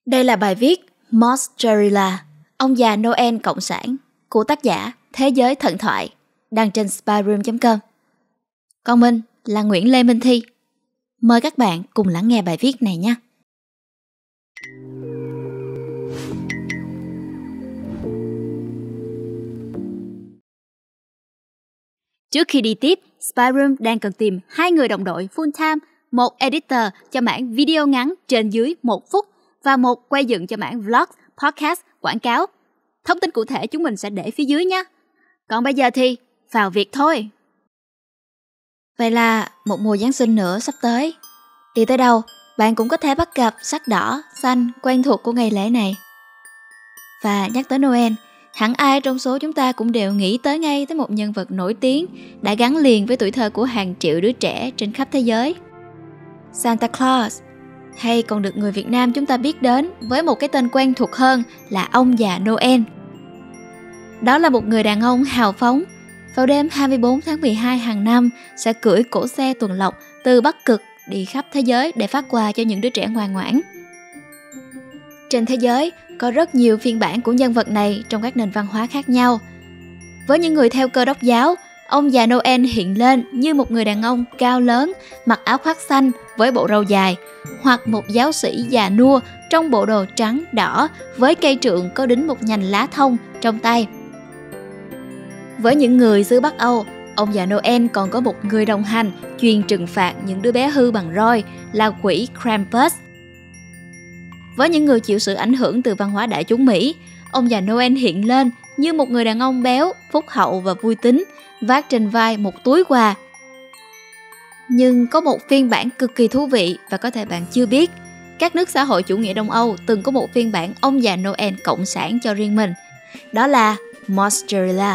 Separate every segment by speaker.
Speaker 1: Đây là bài viết Mozzarella, ông già Noel Cộng sản của tác giả Thế giới thần thoại, đăng trên spyroom.com. Còn mình là Nguyễn Lê Minh Thi. Mời các bạn cùng lắng nghe bài viết này nhé. Trước khi đi tiếp, Spyroom đang cần tìm 2 người đồng đội full time, một editor cho mảng video ngắn trên dưới 1 phút và một quay dựng cho mảng vlog, podcast, quảng cáo. Thông tin cụ thể chúng mình sẽ để phía dưới nhé. Còn bây giờ thì vào việc thôi. Vậy là một mùa Giáng sinh nữa sắp tới. Đi tới đâu, bạn cũng có thể bắt gặp sắc đỏ, xanh quen thuộc của ngày lễ này. Và nhắc tới Noel, hẳn ai trong số chúng ta cũng đều nghĩ tới ngay tới một nhân vật nổi tiếng đã gắn liền với tuổi thơ của hàng triệu đứa trẻ trên khắp thế giới. Santa Claus, hay còn được người Việt Nam chúng ta biết đến với một cái tên quen thuộc hơn là ông già Noel. Đó là một người đàn ông hào phóng, vào đêm 24 tháng 12 hàng năm sẽ cưỡi cỗ xe tuần lộc từ Bắc Cực đi khắp thế giới để phát quà cho những đứa trẻ ngoan ngoãn. Trên thế giới có rất nhiều phiên bản của nhân vật này trong các nền văn hóa khác nhau. Với những người theo Cơ đốc giáo, ông già Noel hiện lên như một người đàn ông cao lớn, mặc áo khoác xanh với bộ râu dài, hoặc một giáo sĩ già nua trong bộ đồ trắng đỏ với cây trượng có đính một nhành lá thông trong tay. Với những người xứ Bắc Âu, ông già Noel còn có một người đồng hành chuyên trừng phạt những đứa bé hư bằng roi là quỷ Krampus. Với những người chịu sự ảnh hưởng từ văn hóa đại chúng Mỹ, ông già Noel hiện lên như một người đàn ông béo, phúc hậu và vui tính, vác trên vai một túi quà. Nhưng có một phiên bản cực kỳ thú vị và có thể bạn chưa biết. Các nước xã hội chủ nghĩa Đông Âu từng có một phiên bản ông già Noel cộng sản cho riêng mình. Đó là Mozzarella.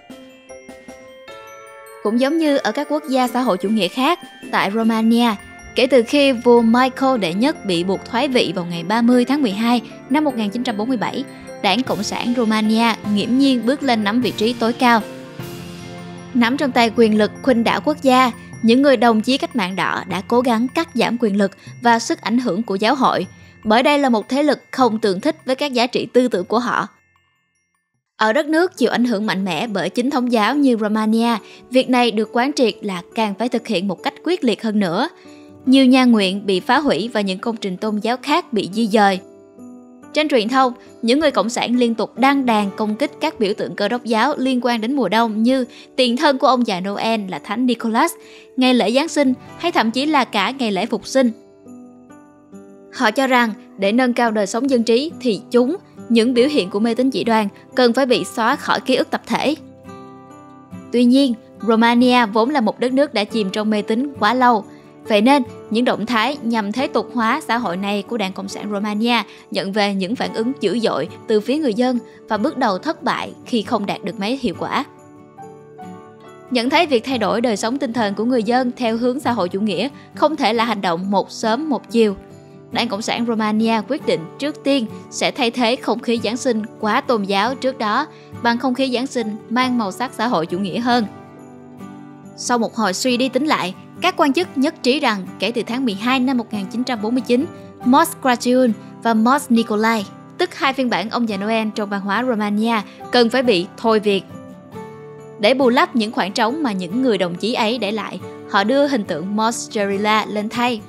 Speaker 1: Cũng giống như ở các quốc gia xã hội chủ nghĩa khác, tại Romania, kể từ khi vua Michael đệ nhất bị buộc thoái vị vào ngày 30 tháng 12 năm 1947, Đảng Cộng sản Romania nghiễm nhiên bước lên nắm vị trí tối cao. Nắm trong tay quyền lực khuynh đảo quốc gia, những người đồng chí cách mạng đỏ đã cố gắng cắt giảm quyền lực và sức ảnh hưởng của giáo hội, bởi đây là một thế lực không tương thích với các giá trị tư tưởng của họ. Ở đất nước chịu ảnh hưởng mạnh mẽ bởi chính thống giáo như Romania, việc này được quán triệt là càng phải thực hiện một cách quyết liệt hơn nữa. Nhiều nhà nguyện bị phá hủy và những công trình tôn giáo khác bị di dời. Trên truyền thông, những người cộng sản liên tục đăng đàn công kích các biểu tượng Cơ đốc giáo liên quan đến mùa đông như tiền thân của ông già Noel là Thánh Nicholas, ngày lễ Giáng sinh hay thậm chí là cả ngày lễ Phục sinh. Họ cho rằng để nâng cao đời sống dân trí thì những biểu hiện của mê tín dị đoan cần phải bị xóa khỏi ký ức tập thể. Tuy nhiên, Romania vốn là một đất nước đã chìm trong mê tín quá lâu. Vậy nên, những động thái nhằm thế tục hóa xã hội này của Đảng Cộng sản Romania nhận về những phản ứng dữ dội từ phía người dân và bước đầu thất bại khi không đạt được mấy hiệu quả. Nhận thấy việc thay đổi đời sống tinh thần của người dân theo hướng xã hội chủ nghĩa không thể là hành động một sớm một chiều. Đảng Cộng sản Romania quyết định trước tiên sẽ thay thế không khí Giáng sinh quá tôn giáo trước đó bằng không khí Giáng sinh mang màu sắc xã hội chủ nghĩa hơn. Sau một hồi suy đi tính lại, các quan chức nhất trí rằng kể từ tháng 12 năm 1949, Mozzarella và Moz Nicolai, tức 2 phiên bản ông già Noel trong văn hóa Romania, cần phải bị thôi việc. Để bù lấp những khoảng trống mà những người đồng chí ấy để lại, họ đưa hình tượng Mozzarella lên thay.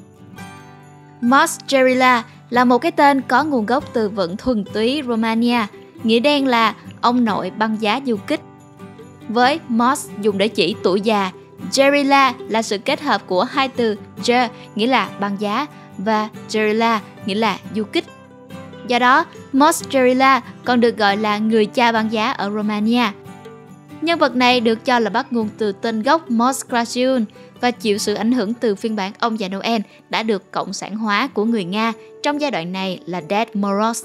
Speaker 1: Mozzarella là một cái tên có nguồn gốc từ vựng thuần túy Romania, nghĩa đen là ông nội băng giá du kích. Với Moz dùng để chỉ tuổi già, Gerilla là sự kết hợp của hai từ Ger nghĩa là băng giá và Gerilla nghĩa là du kích. Do đó, Mozzarella còn được gọi là người cha băng giá ở Romania. Nhân vật này được cho là bắt nguồn từ tên gốc Mozzarella và chịu sự ảnh hưởng từ phiên bản ông già Noel đã được cộng sản hóa của người Nga trong giai đoạn này là Ded Moroz.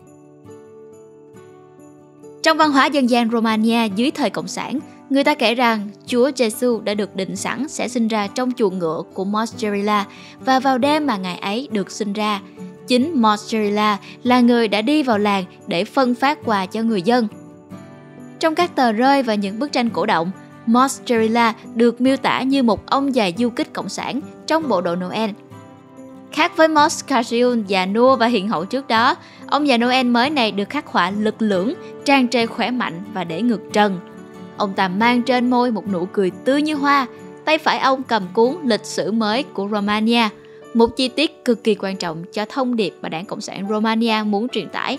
Speaker 1: Trong văn hóa dân gian Romania dưới thời Cộng sản, người ta kể rằng Chúa Giêsu đã được định sẵn sẽ sinh ra trong chuồng ngựa của Mozzarella và vào đêm mà ngài ấy được sinh ra, chính Mozzarella là người đã đi vào làng để phân phát quà cho người dân. Trong các tờ rơi và những bức tranh cổ động, Mozzarella được miêu tả như một ông già du kích cộng sản trong bộ đồ Noel. Khác với Moscardium già nua và hiền hậu trước đó, ông già Noel mới này được khắc họa lực lưỡng, tràn trề khỏe mạnh và để ngực trần. Ông ta mang trên môi một nụ cười tươi như hoa, tay phải ông cầm cuốn lịch sử mới của Romania, một chi tiết cực kỳ quan trọng cho thông điệp mà Đảng Cộng sản Romania muốn truyền tải.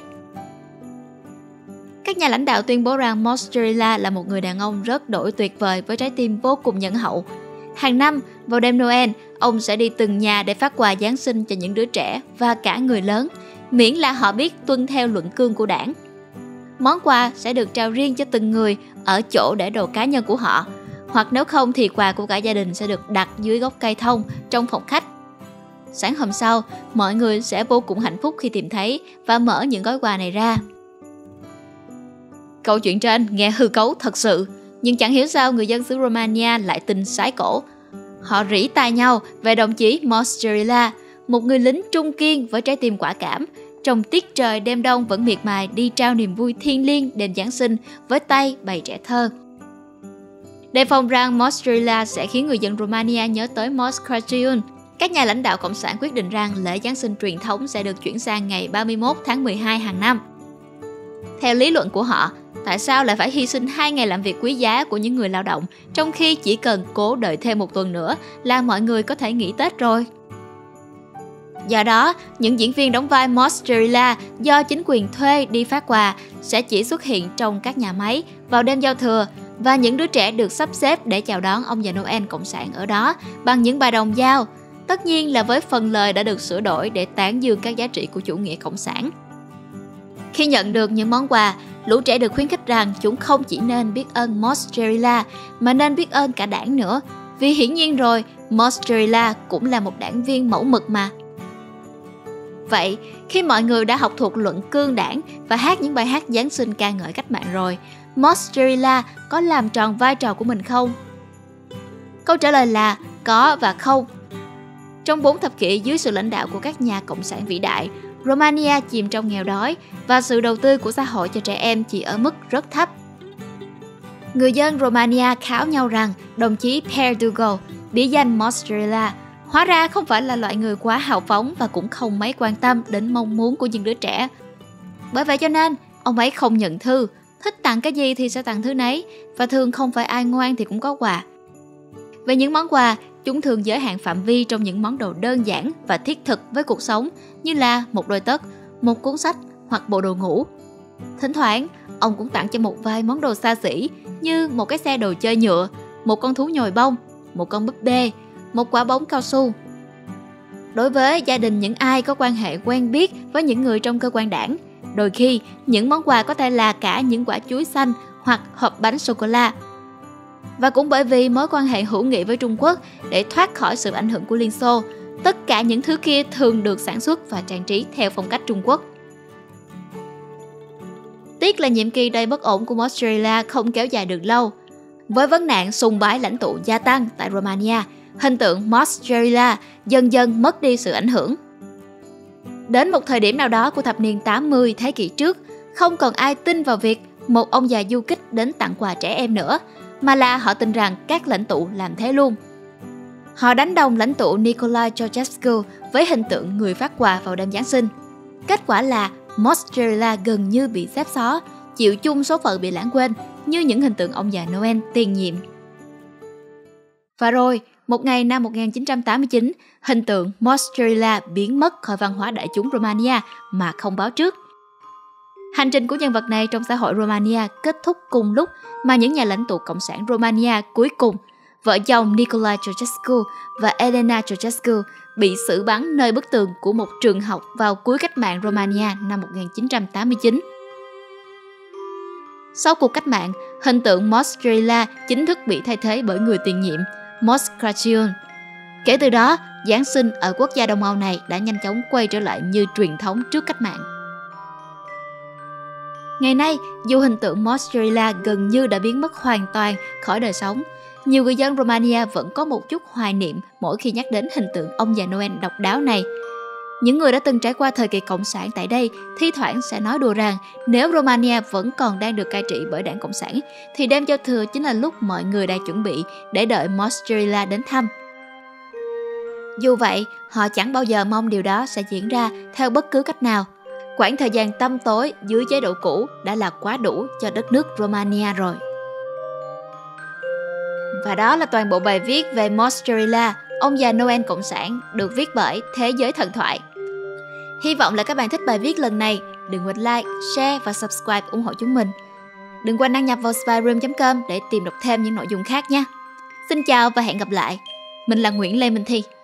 Speaker 1: Các nhà lãnh đạo tuyên bố rằng Mozzarella là một người đàn ông rất đổi tuyệt vời với trái tim vô cùng nhân hậu. Hàng năm, vào đêm Noel, ông sẽ đi từng nhà để phát quà Giáng sinh cho những đứa trẻ và cả người lớn, miễn là họ biết tuân theo luận cương của đảng. Món quà sẽ được trao riêng cho từng người ở chỗ để đồ cá nhân của họ, hoặc nếu không thì quà của cả gia đình sẽ được đặt dưới gốc cây thông trong phòng khách. Sáng hôm sau, mọi người sẽ vô cùng hạnh phúc khi tìm thấy và mở những gói quà này ra. Câu chuyện trên nghe hư cấu thật sự, nhưng chẳng hiểu sao người dân xứ Romania lại tin sái cổ. Họ rỉ tai nhau về đồng chí Mozzarella, một người lính trung kiên với trái tim quả cảm, trong tiết trời đêm đông vẫn miệt mài đi trao niềm vui thiêng liêng đêm Giáng sinh với tay bày trẻ thơ. Đề phòng rằng Mozzarella sẽ khiến người dân Romania nhớ tới Moscardium, các nhà lãnh đạo Cộng sản quyết định rằng lễ Giáng sinh truyền thống sẽ được chuyển sang ngày 31 tháng 12 hàng năm. Theo lý luận của họ, tại sao lại phải hy sinh 2 ngày làm việc quý giá của những người lao động, trong khi chỉ cần cố đợi thêm một tuần nữa là mọi người có thể nghỉ Tết rồi? Do đó, những diễn viên đóng vai Mozzarella do chính quyền thuê đi phát quà sẽ chỉ xuất hiện trong các nhà máy vào đêm giao thừa, và những đứa trẻ được sắp xếp để chào đón ông già Noel Cộng sản ở đó bằng những bài đồng dao, tất nhiên là với phần lời đã được sửa đổi để tán dương các giá trị của chủ nghĩa cộng sản. Khi nhận được những món quà, lũ trẻ được khuyến khích rằng chúng không chỉ nên biết ơn Mozzarella mà nên biết ơn cả đảng nữa, vì hiển nhiên rồi, Mozzarella cũng là một đảng viên mẫu mực mà. Vậy, khi mọi người đã học thuộc luận cương đảng và hát những bài hát Giáng sinh ca ngợi cách mạng rồi, Mozzarella có làm tròn vai trò của mình không? Câu trả lời là có và không. Trong 4 thập kỷ dưới sự lãnh đạo của các nhà cộng sản vĩ đại, Romania chìm trong nghèo đói và sự đầu tư của xã hội cho trẻ em chỉ ở mức rất thấp. Người dân Romania kháo nhau rằng đồng chí Perdugo, bí danh Mozzarella, hóa ra không phải là loại người quá hào phóng và cũng không mấy quan tâm đến mong muốn của những đứa trẻ. Bởi vậy cho nên, ông ấy không nhận thư, thích tặng cái gì thì sẽ tặng thứ nấy, và thường không phải ai ngoan thì cũng có quà. Về những món quà, chúng thường giới hạn phạm vi trong những món đồ đơn giản và thiết thực với cuộc sống, như là một đôi tất, một cuốn sách hoặc bộ đồ ngủ. Thỉnh thoảng, ông cũng tặng cho một vài món đồ xa xỉ như một cái xe đồ chơi nhựa, một con thú nhồi bông, một con búp bê, một quả bóng cao su. Đối với gia đình những ai có quan hệ quen biết với những người trong cơ quan đảng, đôi khi những món quà có thể là cả những quả chuối xanh hoặc hộp bánh sô-cô-la. Và cũng bởi vì mối quan hệ hữu nghị với Trung Quốc để thoát khỏi sự ảnh hưởng của Liên Xô, tất cả những thứ kia thường được sản xuất và trang trí theo phong cách Trung Quốc. Tiếc là nhiệm kỳ đầy bất ổn của Mozzarella không kéo dài được lâu. Với vấn nạn sùng bái lãnh tụ gia tăng tại Romania, hình tượng Mozzarella dần dần mất đi sự ảnh hưởng. Đến một thời điểm nào đó của thập niên 80 thế kỷ trước, không còn ai tin vào việc một ông già du kích đến tặng quà trẻ em nữa, mà là họ tin rằng các lãnh tụ làm thế luôn. Họ đánh đồng lãnh tụ Nicolae Ceausescu với hình tượng người phát quà vào đêm Giáng sinh. Kết quả là Mozzarella gần như bị xếp xó, chịu chung số phận bị lãng quên như những hình tượng ông già Noel tiền nhiệm. Và rồi, một ngày năm 1989, hình tượng Mozzarella biến mất khỏi văn hóa đại chúng Romania mà không báo trước. Hành trình của nhân vật này trong xã hội Romania kết thúc cùng lúc mà những nhà lãnh tụ Cộng sản Romania cuối cùng, vợ chồng Nicolae Ceausescu và Elena Ceausescu, bị xử bắn nơi bức tường của một trường học vào cuối cách mạng Romania năm 1989. Sau cuộc cách mạng, hình tượng Mozzarella chính thức bị thay thế bởi người tiền nhiệm, Moscardium. Kể từ đó, Giáng sinh ở quốc gia Đông Âu này đã nhanh chóng quay trở lại như truyền thống trước cách mạng. Ngày nay, dù hình tượng Mozzarella gần như đã biến mất hoàn toàn khỏi đời sống, nhiều người dân Romania vẫn có một chút hoài niệm mỗi khi nhắc đến hình tượng ông già Noel độc đáo này. Những người đã từng trải qua thời kỳ Cộng sản tại đây thi thoảng sẽ nói đùa rằng nếu Romania vẫn còn đang được cai trị bởi đảng Cộng sản, thì đêm giao thừa chính là lúc mọi người đang chuẩn bị để đợi Mozzarella đến thăm. Dù vậy, họ chẳng bao giờ mong điều đó sẽ diễn ra theo bất cứ cách nào. Quãng thời gian tăm tối dưới chế độ cũ đã là quá đủ cho đất nước Romania rồi. Và đó là toàn bộ bài viết về Mozzarella, ông già Noel cộng sản, được viết bởi Thế giới thần thoại. Hy vọng là các bạn thích bài viết lần này. Đừng quên like, share và subscribe ủng hộ chúng mình. Đừng quên đăng nhập vào spyroom.com để tìm đọc thêm những nội dung khác nha. Xin chào và hẹn gặp lại. Mình là Nguyễn Lê Minh Thi.